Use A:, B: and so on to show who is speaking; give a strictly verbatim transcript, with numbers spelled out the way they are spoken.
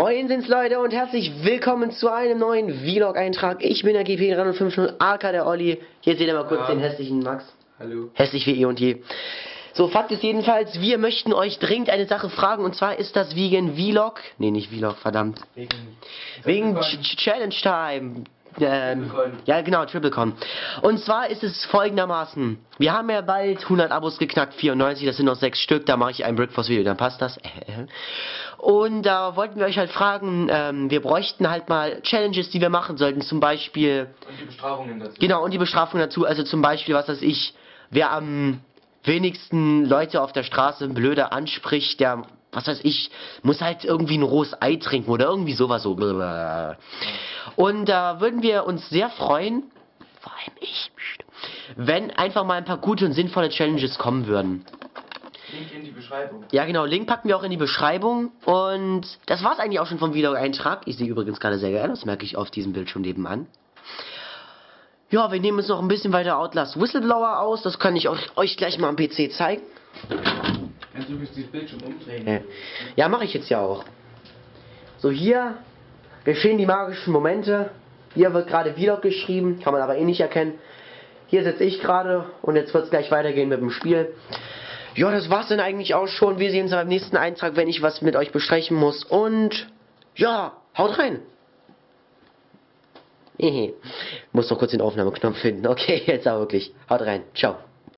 A: Moin sind's Leute und herzlich willkommen zu einem neuen Vlog-Eintrag. Ich bin der G P drei fünf null, A K der Olli. Hier seht ihr mal kurz ja. den hässlichen Max.
B: Hallo.
A: Hässlich wie eh und je. So, Fakt ist jedenfalls, wir möchten euch dringend eine Sache fragen, und zwar ist das wegen Vlog, nee nicht Vlog, verdammt. Wegen, wegen Challenge Time. Ähm, ja genau, TripleCon. Und zwar ist es folgendermaßen. Wir haben ja bald hundert Abos geknackt, vierundneunzig, das sind noch sechs Stück, da mache ich ein Brickforce Video, dann passt das. Und da wollten wir euch halt fragen, ähm, wir bräuchten halt mal Challenges, die wir machen sollten, zum Beispiel...
B: Und die Bestrafungen dazu.
A: Genau, und die Bestrafungen dazu, also zum Beispiel, was weiß ich, wer am wenigsten Leute auf der Straße blöde anspricht, der... was weiß ich, muss halt irgendwie ein rohes Ei trinken oder irgendwie sowas so. Und da würden wir uns sehr freuen, vor allem ich, wenn einfach mal ein paar gute und sinnvolle Challenges kommen würden.
B: Link in die Beschreibung.
A: Ja genau, Link packen wir auch in die Beschreibung. Und das war's eigentlich auch schon vom Video-Eintrag. Ich sehe übrigens gerade sehr geil, das merke ich auf diesem Bildschirm nebenan. Ja, wir nehmen uns noch ein bisschen weiter Outlast Whistleblower aus, das kann ich euch, euch gleich mal am P C zeigen.
B: Kannst du das Bildschirm umdrehen?
A: Ja, ja mache ich jetzt ja auch. So, hier geschehen die magischen Momente. Hier wird gerade Vlog geschrieben, kann man aber eh nicht erkennen. Hier sitze ich gerade und jetzt wird es gleich weitergehen mit dem Spiel. Ja, das war's dann eigentlich auch schon. Wir sehen uns beim nächsten Eintrag, wenn ich was mit euch besprechen muss. Und ja, haut rein. Muss noch kurz den Aufnahmeknopf finden. Okay, jetzt aber wirklich. Haut rein. Ciao.